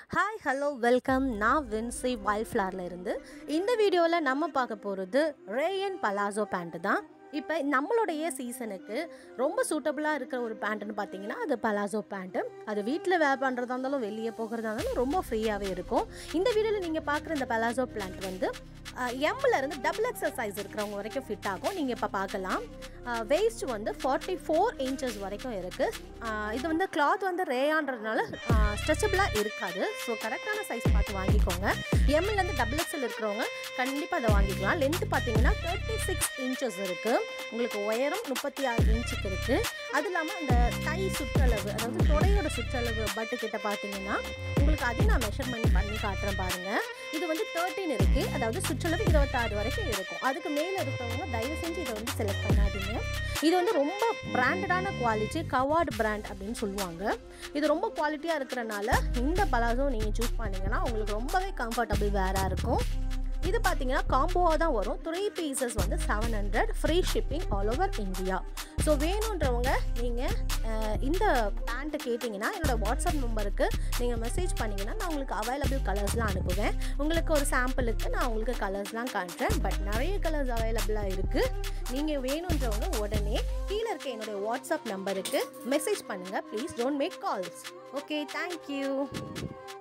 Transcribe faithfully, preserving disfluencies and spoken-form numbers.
Hi, hello, welcome. நான் வின்சி வைல்ட்ஃப்ளவர்ல இருந்து இந்த வீடியோவில் நம்ம பார்க்க போகிறது ரேயன் பலாசோ பேண்ட் தான். இப்போ நம்மளுடைய சீசனுக்கு ரொம்ப சூட்டபுளாக இருக்கிற ஒரு பேண்ட்டுன்னு பார்த்தீங்கன்னா அது பலாசோ பேண்ட்டு. அது வீட்டில் வேர் பண்ணுறதா இருந்தாலும் வெளியே போகிறதா இருந்தாலும் ரொம்ப ஃப்ரீயாகவே இருக்கும். இந்த வீடியோவில் நீங்கள் பார்க்குற இந்த பலாசோ பேண்ட் வந்து எம்மில் இருந்து டபுள் எக்ஸல் சைஸ் இருக்கிறவங்க வரைக்கும் ஃபிட் ஆகும். நீங்கள் இப்போ பார்க்கலாம். வேஸ்ட் வந்து ஃபார்ட்டி ஃபோர் இன்ச்சஸ் வரைக்கும் இருக்குது. இது வந்து கிளாத் வந்து ரேயான்றதுனால ஸ்ட்ரெச்சபிளாக இருக்காது. ஸோ கரெக்டான சைஸ் பார்த்து வாங்கிக்கோங்க. எம்மிலேருந்து டபுள் எக்ஸல் இருக்கிறவங்க கண்டிப்பாக அதை வாங்கிக்கலாம். லென்த்து பார்த்தீங்கன்னா தேர்ட்டி சிக்ஸ் இன்ச்சஸ் இருக்குது. உங்களுக்கு உயரம் முப்பத்தி ஆறு இன்ச்சுக்கு இருக்குது. அது இல்லாமல் அந்த கை சுற்றளவு, அதாவது தொடையோட சுற்றளவு பட்டு கிட்ட பார்த்தீங்கன்னா உங்களுக்கு அதையும் நான் மெஷர்மெண்ட் பண்ணி காட்டுறேன் பாருங்கள். இது வந்து தேர்ட்டின் இருக்குது, அதாவது சுற்றளவு இருபத்தாறு வரைக்கும் இருக்கும். அதுக்கு மேலே இருக்கிறவங்க தயவு செஞ்சு இதை வந்து செலக்ட் பண்ணாதீங்க. இது வந்து ரொம்ப பிராண்டடான குவாலிட்டி, கவாட் பிராண்ட் அப்படின்னு சொல்லுவாங்க. இது ரொம்ப குவாலிட்டியாக இருக்கிறனால இந்த பலாசோ நீங்கள் சூஸ் பண்ணிங்கன்னா உங்களுக்கு ரொம்பவே கம்ஃபர்டபுள் வேராக இருக்கும். இது பார்த்தீங்கன்னா காம்போவாக தான் வரும். த்ரீ பீசஸ் வந்து seven hundred, free shipping all over India. So வேணுன்றவங்க நீங்கள் இந்த பேண்ட்டு கேட்டிங்கன்னா என்னோடய வாட்ஸ்அப் நம்பருக்கு நீங்கள் மெசேஜ் பண்ணிங்கன்னா நான் உங்களுக்கு அவைலபிள் கலர்ஸ்லாம் அனுப்புவேன். உங்களுக்கு ஒரு சாம்பிளுக்கு நான் உங்களுக்கு கலர்ஸ்லாம் காட்டுறேன். பட் நிறைய கலர்ஸ் அவைலபிளாக இருக்குது. நீங்கள் வேணுன்றவங்க உடனே கீழே இருக்க என்னுடைய வாட்ஸ்அப் நம்பருக்கு மெசேஜ் பண்ணுங்கள். Please don't make calls. Okay, thank you.